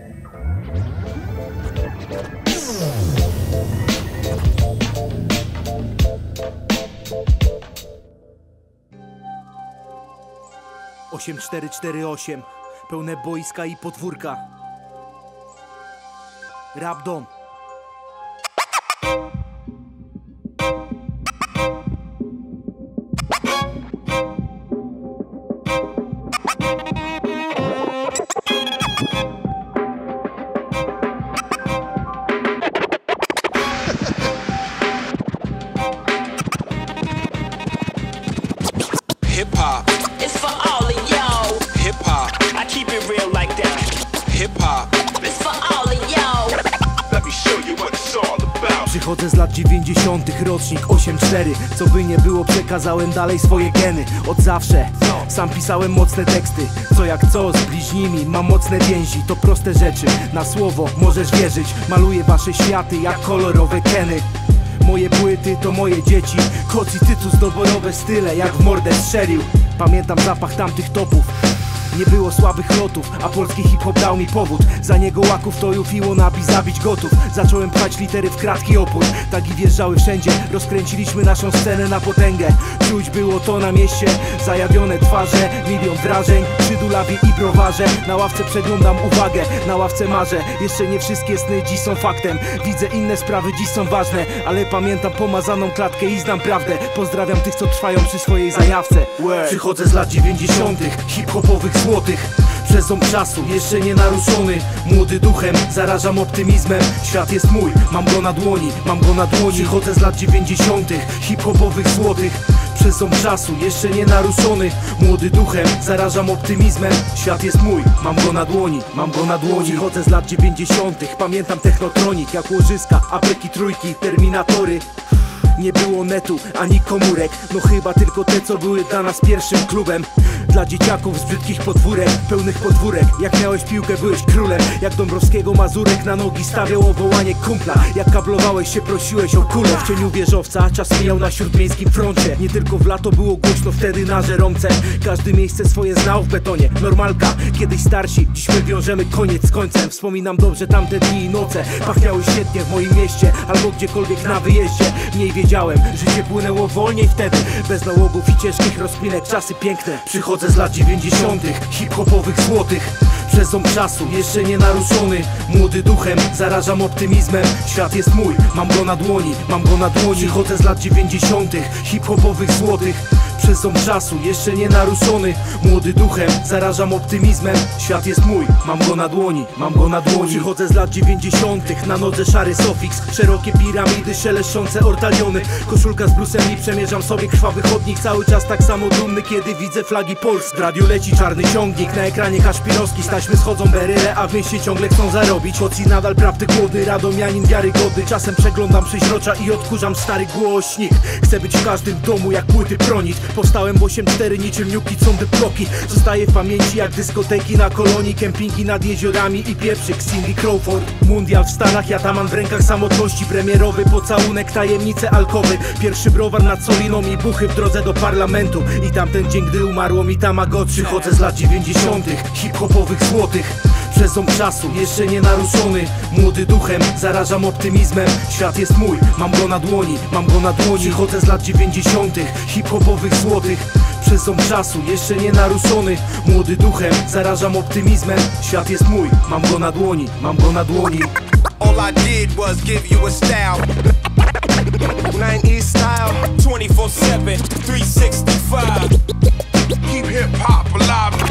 Osiem 448, pełne boiska i podwórka. Rap Dom. Hip hop. It's for all of y'all. Hip hop. I keep it real like that. Hip hop. It's for all of y'all. Let me show you what it's all about. Przychodzę z lat 90., rocznik 8-4. Co by nie było, przekazałem dalej swoje geny. Od zawsze sam pisałem mocne teksty. Co jak co, z bliźnimi mam mocne więzi. To proste rzeczy, na słowo możesz wierzyć. Maluję wasze światy jak kolorowe keny. Moje płyty to moje dzieci. Koc i cytus, doborowe style, jak w mordę strzelił. Pamiętam zapach tamtych topów. Nie było słabych lotów, a polski hip-hop dał mi powód. Za niego łaków to jufiło napis, zabić gotów. Zacząłem pchać litery w kratki opór. Tagi wjeżdżały wszędzie, rozkręciliśmy naszą scenę na potęgę. Czuć było to na mieście, zajawione twarze, milion wrażeń przy dulawie i browarze. Na ławce przeglądam uwagę, na ławce marzę. Jeszcze nie wszystkie sny dziś są faktem. Widzę inne sprawy, dziś są ważne. Ale pamiętam pomazaną klatkę i znam prawdę. Pozdrawiam tych, co trwają przy swojej zajawce. Przychodzę z lat 90., hip-hopowych złotych. Przez ząb czasu, jeszcze nie naruszony. Młody duchem, zarażam optymizmem. Świat jest mój, mam go na dłoni, mam go na dłoni. Przychodzę z lat 90., hip-hopowych złotych. Przez ząb czasu, jeszcze nie naruszony. Młody duchem, zarażam optymizmem. Świat jest mój, mam go na dłoni, mam go na dłoni. Przychodzę z lat 90., pamiętam technotronik. Jak łożyska, apeki, trójki, terminatory. Nie było netu, ani komórek. No chyba tylko te, co były dla nas pierwszym klubem. Dla dzieciaków z brzydkich podwórek, pełnych podwórek. Jak miałeś piłkę, byłeś królem. Jak Dąbrowskiego Mazurek na nogi stawiał o wołanie kumpla. Jak kablowałeś się, prosiłeś o kulę. W cieniu wieżowca czas mijał na śródmiejskim froncie. Nie tylko w lato było głośno wtedy na Żeromce. Każdy miejsce swoje znał w betonie. Normalka, kiedyś starsi, dziś my wiążemy koniec z końcem. Wspominam dobrze tamte dni i noce. Pachniały świetnie w moim mieście, albo gdziekolwiek na wyjeździe. Mniej wiedziałem, życie płynęło wolniej wtedy. Bez nałogów i ciężkich rozkminek, czasy piękne. Przychodzę z lat 90., hip-hopowych złotych. Przez ząb czasu, jeszcze nie naruszony. Młody duchem, zarażam optymizmem. Świat jest mój, mam go na dłoni, mam go na dłoni. Przychodzę z lat 90., hip-hopowych złotych. Przez ząb czasu, jeszcze nie naruszony. Młody duchem, zarażam optymizmem. Świat jest mój, mam go na dłoni, mam go na dłoni. Przychodzę z lat 90., na nodze szary sofiks. Szerokie piramidy, szeleszczące ortaliony. Koszulka z blusem i przemierzam sobie krwawy chodnik. Cały czas tak samo dumny, kiedy widzę flagi Polski. W radiu leci czarny ciągnik, na ekranie Kaszpirowski. Taśmy schodzą beryle, a w mieście ciągle chcą zarobić. Choć i nadal prawdy głodny, radomianin wiarygodny. Czasem przeglądam przeźrocza i odkurzam stary głośnik. Chcę być w każdym domu jak płyty Pronit. Powstałem w 8-4 niczym Niuki, Condy bloki. Zostaje w pamięci jak dyskoteki na kolonii. Kempingi nad jeziorami i pieprzyk Cindy Crawford. Mundial w Stanach, jataman w rękach samotności. Premierowy pocałunek, tajemnice alkowy. Pierwszy browar nad Soliną i buchy w drodze do parlamentu. I tamten dzień, gdy umarło mi Tamagotchi. Przychodzę z lat 90., hip-hopowych złotych. Przez ząb czasu, jeszcze nie naruszony. Młody duchem, zarażam optymizmem. Świat jest mój, mam go na dłoni, mam go na dłoni. Przychodzę z lat 90., hip-hopowych złotych. Przez ząb czasu, jeszcze nie naruszony. Młody duchem, zarażam optymizmem. Świat jest mój, mam go na dłoni, mam go na dłoni. All I did was give you a style. 90s style. 24/7, 365. Keep hip hop alive.